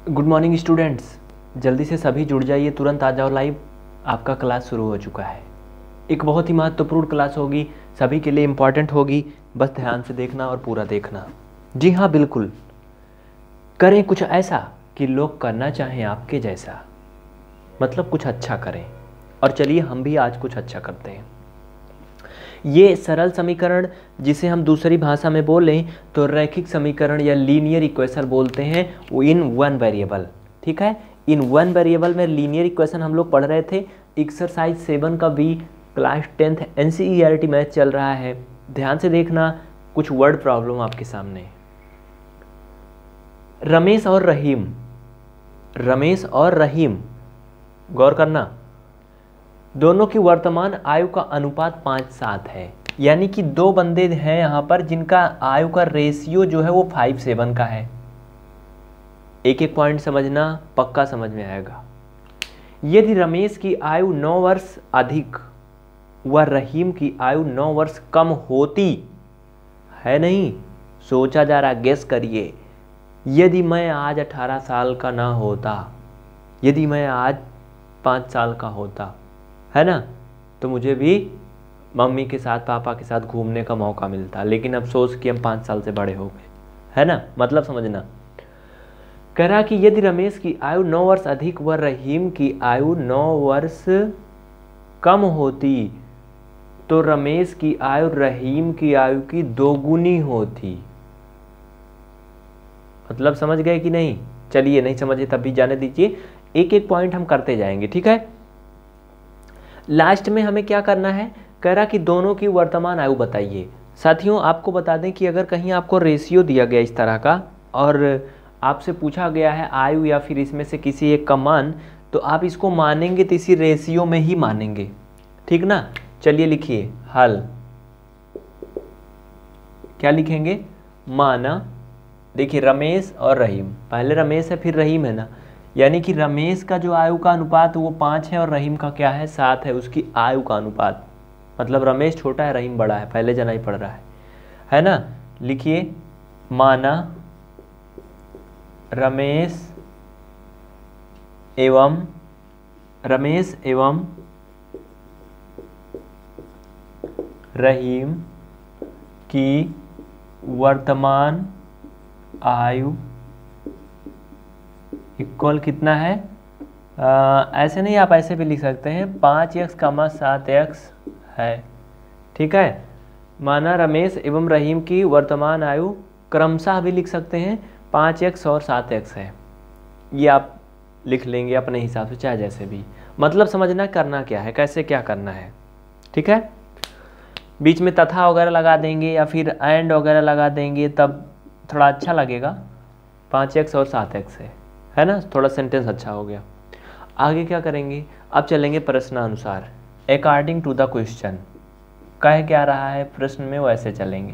Good morning students, जल्दी से सभी जुड़ जाइए, तुरंत आ जाओ लाइव। आपका क्लास शुरू हो चुका है। एक बहुत ही महत्वपूर्ण क्लास होगी, सभी के लिए इम्पॉर्टेंट होगी। बस ध्यान से देखना और पूरा देखना। जी हाँ, बिल्कुल करें कुछ ऐसा कि लोग करना चाहें आपके जैसा, मतलब कुछ अच्छा करें। और चलिए हम भी आज कुछ अच्छा करते हैं। ये सरल समीकरण, जिसे हम दूसरी भाषा में बोलें तो रैखिक समीकरण या लीनियर इक्वेशन बोलते हैं, वो इन वन वेरिएबल। ठीक है, इन वन वेरिएबल में लीनियर इक्वेशन हम लोग पढ़ रहे थे। एक्सरसाइज 7 का भी क्लास 10th NCERT मैथ चल रहा है। ध्यान से देखना, कुछ वर्ड प्रॉब्लम आपके सामने। रमेश और रहीम, गौर करना, दोनों की वर्तमान आयु का अनुपात 5:7 है। यानी कि दो बंदे हैं यहाँ पर जिनका आयु का रेशियो जो है वो 5:7 का है। एक एक पॉइंट समझना, पक्का समझ में आएगा। यदि रमेश की आयु 9 वर्ष अधिक व रहीम की आयु 9 वर्ष कम होती है, नहीं सोचा जा रहा, गेस करिए। यदि मैं आज 18 साल का ना होता, यदि मैं आज 5 साल का होता, है ना, तो मुझे भी मम्मी के साथ पापा के साथ घूमने का मौका मिलता। लेकिन अफसोस कि हम 5 साल से बड़े हो गए, है ना, मतलब समझना। कह रहा कि यदि रमेश की आयु 9 वर्ष अधिक व रहीम की आयु 9 वर्ष कम होती तो रमेश की आयु रहीम की आयु की दोगुनी होती। मतलब समझ गए कि नहीं? चलिए, नहीं समझे तब भी जाने दीजिए, एक एक पॉइंट हम करते जाएंगे। ठीक है, लास्ट में हमें क्या करना है, कह रहा कि दोनों की वर्तमान आयु बताइए। साथियों, आपको बता दें कि अगर कहीं आपको रेशियो दिया गया इस तरह का और आपसे पूछा गया है आयु या फिर इसमें से किसी एक का मान, तो आप इसको मानेंगे तो इसी रेशियो में ही मानेंगे। ठीक ना? चलिए लिखिए हल। क्या लिखेंगे? माना, देखिए रमेश और रहीम, पहले रमेश है फिर रहीम है ना, यानी कि रमेश का जो आयु का अनुपात वो 5 है और रहीम का क्या है, 7 है, उसकी आयु का अनुपात। मतलब रमेश छोटा है, रहीम बड़ा है, पहले जना ही पड़ रहा है ना। लिखिए माना रमेश एवं रहीम की वर्तमान आयु इक्वल कितना है, ऐसे नहीं, आप ऐसे भी लिख सकते हैं, 5x, 7x है। ठीक है, माना रमेश एवं रहीम की वर्तमान आयु क्रमशः भी लिख सकते हैं, 5x और 7x है। ये आप लिख लेंगे अपने हिसाब से, चाहे जैसे भी, मतलब समझना करना क्या है, कैसे क्या करना है। ठीक है, बीच में तथा वगैरह लगा देंगे या फिर एंड वगैरह लगा देंगे, तब थोड़ा अच्छा लगेगा। 5x और 7x है ना, थोड़ा सेंटेंस अच्छा हो गया। आगे क्या करेंगे, अब चलेंगे प्रश्नानुसार, अकॉर्डिंग टू द क्वेश्चन। कह क्या रहा है प्रश्न में, वैसे चलेंगे।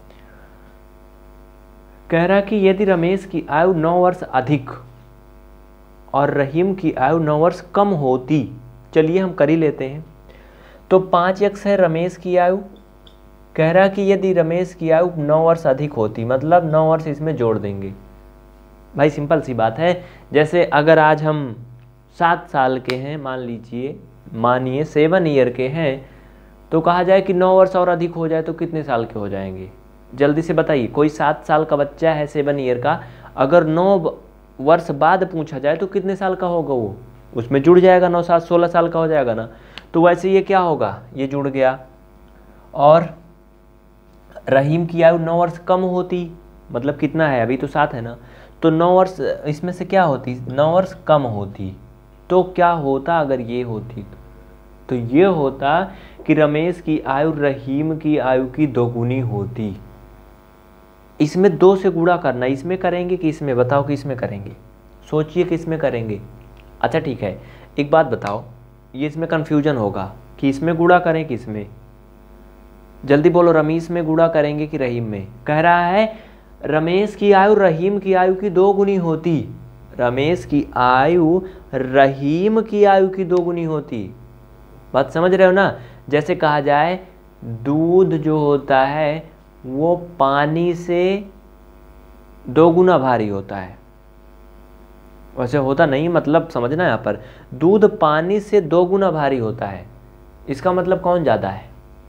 कह रहा कि यदि रमेश की आयु 9 वर्ष अधिक और रहीम की आयु 9 वर्ष कम होती, चलिए हम कर ही लेते हैं। तो 5x है रमेश की आयु। कह रहा कि यदि रमेश की आयु 9 वर्ष अधिक होती, मतलब 9 वर्ष इसमें जोड़ देंगे। भाई सिंपल सी बात है, जैसे अगर आज हम 7 साल के हैं, मानिए 7 ईयर के हैं, तो कहा जाए कि 9 वर्ष और अधिक हो जाए तो कितने साल के हो जाएंगे? जल्दी से बताइए। कोई 7 साल का बच्चा है 7 ईयर का, अगर 9 वर्ष बाद पूछा जाए तो कितने साल का होगा वो, उसमें जुड़ जाएगा, 9 7 16 साल का हो जाएगा ना। तो वैसे ये क्या होगा, ये जुड़ गया। और रहीम की आयु 9 वर्ष कम होती, मतलब कितना है, अभी तो 7 है ना, तो 9 वर्ष इसमें से क्या होती, 9 वर्ष कम होती। तो क्या होता अगर ये होती, तो ये होता कि रमेश की आयु रहीम की आयु की दोगुनी होती। इसमें 2 से गुणा करना, इसमें करेंगे कि इसमें, बताओ कि इसमें करेंगे, सोचिए कि इसमें करेंगे। अच्छा ठीक है, एक बात बताओ, ये इसमें कन्फ्यूजन होगा कि इसमें गुणा करें कि इसमें, जल्दी बोलो, रमेश में गुणा करेंगे कि रहीम में? कह रहा है रमेश की आयु रहीम की आयु की 2 गुनी होती, रमेश की आयु रहीम की आयु की 2 गुनी होती। बात समझ रहे हो ना? जैसे कहा जाए दूध जो होता है वो पानी से 2 गुना भारी होता है, वैसे होता नहीं, मतलब समझना यहाँ पर, दूध पानी से 2 गुना भारी होता है, इसका मतलब कौन ज़्यादा है?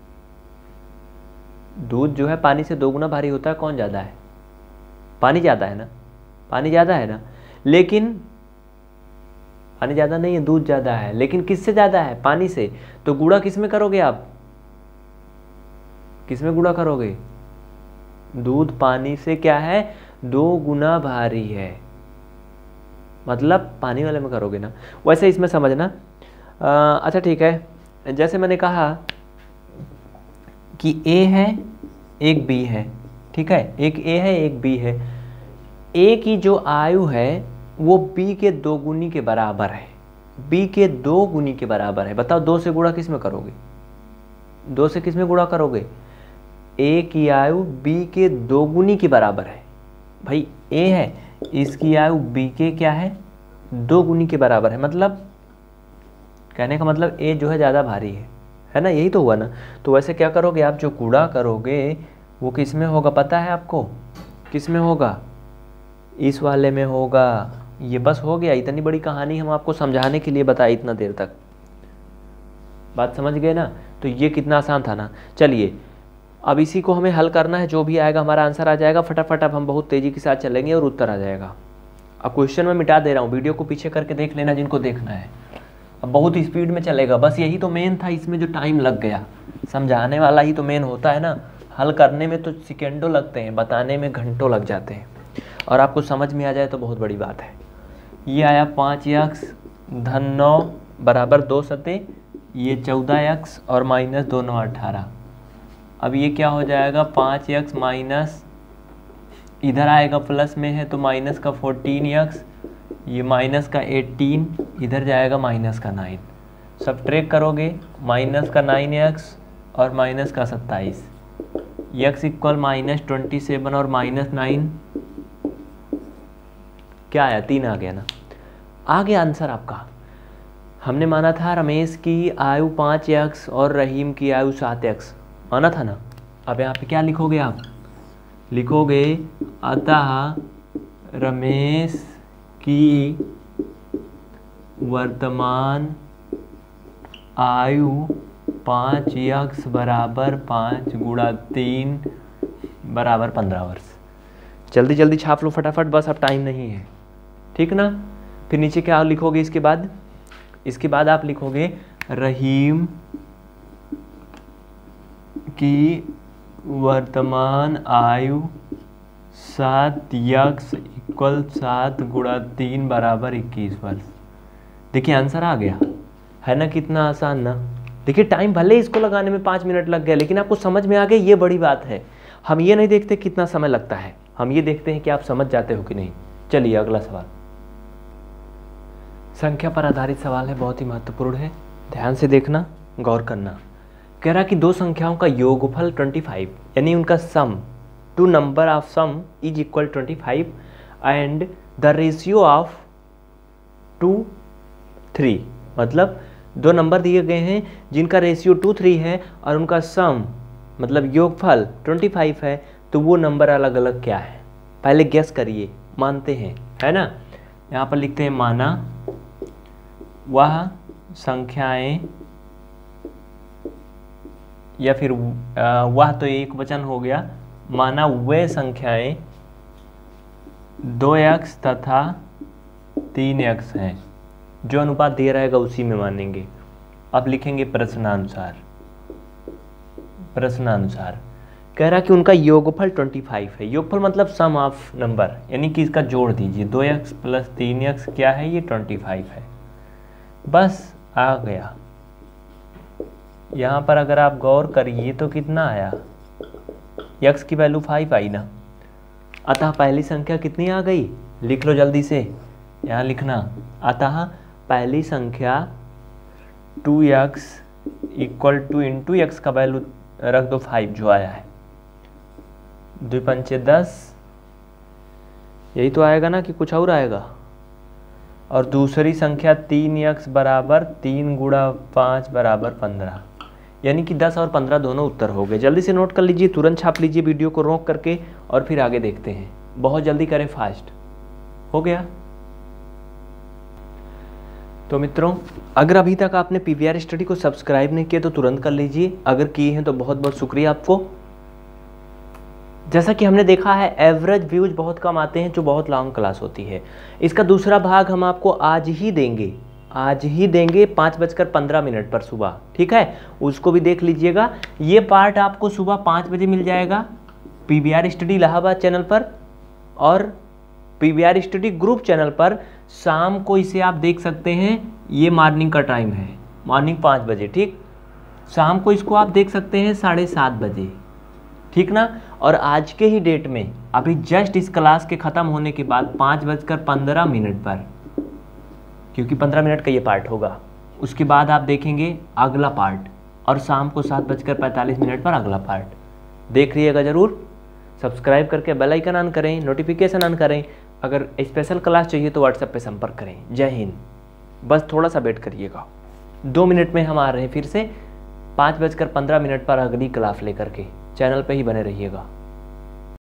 दूध जो है पानी से 2 गुना भारी होता है, कौन ज़्यादा है? पानी ज़्यादा है ना, पानी ज़्यादा है ना, लेकिन पानी ज़्यादा नहीं है, दूध ज़्यादा है, लेकिन किससे ज़्यादा है? पानी से। तो गुणा किस में करोगे आप? किस में गुणा करोगे? दूध पानी से क्या है? 2 गुना भारी है, मतलब पानी वाले में करोगे ना। वैसे इसमें समझना, अच्छा ठीक है, जैसे मैंने कहा कि A है एक B है, ठीक है, एक A है एक B है। A की जो आयु है वो B के 2 गुनी के बराबर है, B के 2 गुनी के बराबर है। बताओ 2 से गुणा किस में करोगे? 2 से किस में गुणा करोगे? A की आयु B के 2 गुनी के बराबर है। भाई A है, इसकी आयु B के क्या है? 2 गुनी के बराबर है, मतलब कहने का मतलब A जो है ज़्यादा भारी है ना, यही तो हुआ ना। तो वैसे क्या करोगे आप, जो गुणा करोगे वो किस में होगा पता है आपको? किस में होगा? इस वाले में होगा। ये बस हो गया, इतनी बड़ी कहानी हम आपको समझाने के लिए बताई इतना देर तक, बात समझ गए ना। तो ये कितना आसान था ना। चलिए अब इसी को हमें हल करना है, जो भी आएगा हमारा आंसर आ जाएगा फटाफट। अब हम बहुत तेज़ी के साथ चलेंगे और उत्तर आ जाएगा। अब क्वेश्चन में मिटा दे रहा हूँ, वीडियो को पीछे करके देख लेना जिनको देखना है। अब बहुत स्पीड में चलेगा, बस यही तो मेन था, इसमें जो टाइम लग गया, समझाने वाला ही तो मेन होता है ना। हल करने में तो सेकेंडों लगते हैं, बताने में घंटों लग जाते हैं, और आपको समझ में आ जाए तो बहुत बड़ी बात है। ये आया 5x धन 9 बराबर 2 सते, ये 14x और माइनस 2 9 18। अब ये क्या हो जाएगा? 5x माइनस, इधर आएगा प्लस में है तो माइनस का 14x, ये माइनस का 18, इधर जाएगा माइनस का 9। सब्ट्रैक्ट करोगे माइनस का 9x और माइनस का 27, x इक्वल माइनस 27 और माइनस 9, क्या आया? 3 आ गया ना। आ गया आंसर आपका। हमने माना था रमेश की आयु 5x और रहीम की आयु 7x, माना था ना। अब यहाँ पे क्या लिखोगे आप? लिखोगे अतः रमेश की वर्तमान आयु 5x बराबर 5 गुणा 3 बराबर 15 वर्ष। जल्दी जल्दी छाप लो फटाफट, बस अब टाइम नहीं है, ठीक ना। फिर नीचे क्या लिखोगे इसके बाद? इसके बाद आप लिखोगे रहीम की वर्तमान आयु 7x इक्वल 7 गुणा 3 बराबर 21 वर्ष। देखिए आंसर आ गया, है ना, कितना आसान ना। देखिए टाइम भले इसको लगाने में 5 मिनट लग गया, लेकिन आपको समझ में आ गया, ये बड़ी बात है। हम ये नहीं देखते कितना समय लगता है, हम ये देखते हैं कि आप समझ जाते हो कि नहीं। चलिए अगला सवाल, संख्या पर आधारित सवाल है, बहुत ही महत्वपूर्ण है, ध्यान से देखना, गौर करना। कह रहा कि 2 संख्याओं का योगफल 25, यानी उनका sum, two number of sum is equal 25 and the ratio of 2 3, मतलब 2 नंबर दिए गए हैं जिनका रेशियो 2 3 है और उनका सम मतलब योगफल 25 है, तो वो नंबर अलग अलग क्या है? पहले गेस करिए, मानते हैं, है ना। यहाँ पर लिखते हैं माना वह संख्याएं, या फिर वह तो एक वचन हो गया, माना वे संख्याएं 2x तथा 3x हैं, जो अनुपात दिया रहेगा उसी में मानेंगे। अब लिखेंगे प्रश्नानुसार। प्रश्नानुसार कह रहा कि उनका योगफल 25 है, योगफल मतलब सम ऑफ नंबर, यानी कि इसका जोड़ दीजिए, 2x प्लस 3x क्या है? ये 25 है। बस आ गया। यहाँ पर अगर आप गौर करिए तो कितना आया? x की वैल्यू 5 आई ना। अतः पहली संख्या कितनी आ गई? लिख लो जल्दी से, यहाँ लिखना। अतः पहली संख्या 2x equal to into x का वैल्यू रख दो 5 जो आया है, 2 पंचे 10, यही तो आएगा ना कि कुछ और आएगा। और दूसरी संख्या 3x बराबर 3 गुणा 5 बराबर 15, यानी कि 10 और 15 दोनों उत्तर हो गए। जल्दी से नोट कर लीजिए, तुरंत छाप लीजिए वीडियो को रोक करके, और फिर आगे देखते हैं। बहुत जल्दी करें, फास्ट। हो गया? तो मित्रों, अगर अभी तक आपने PVR स्टडी को सब्सक्राइब नहीं किया तो तुरंत कर लीजिए, अगर किए हैं तो बहुत बहुत शुक्रिया आपको। जैसा कि हमने देखा है एवरेज व्यूज बहुत कम आते हैं जो बहुत लॉन्ग क्लास होती है। इसका दूसरा भाग हम आपको आज ही देंगे 5:15 पर सुबह, ठीक है, उसको भी देख लीजिएगा। ये पार्ट आपको सुबह 5 बजे मिल जाएगा PVR स्टडी इलाहाबाद चैनल पर, और PVR स्टडी ग्रुप चैनल पर शाम को इसे आप देख सकते हैं। ये मॉर्निंग का टाइम है, मॉर्निंग 5 बजे, ठीक। शाम को इसको आप देख सकते हैं 7:30 बजे, ठीक ना। और आज के ही डेट में अभी जस्ट इस क्लास के ख़त्म होने के बाद 5:15 पर, क्योंकि 15 मिनट का ये पार्ट होगा, उसके बाद आप देखेंगे अगला पार्ट, और शाम को 7:45 पर अगला पार्ट देख लीजिएगा ज़रूर। सब्सक्राइब करके बेल आइकन ऑन करें, नोटिफिकेशन ऑन करें। अगर स्पेशल क्लास चाहिए तो व्हाट्सएप पे संपर्क करें। जय हिंद। बस थोड़ा सा वेट करिएगा, 2 मिनट में हम आ रहे हैं फिर से 5:15 पर अगली क्लास लेकर के। चैनल पे ही बने रहिएगा।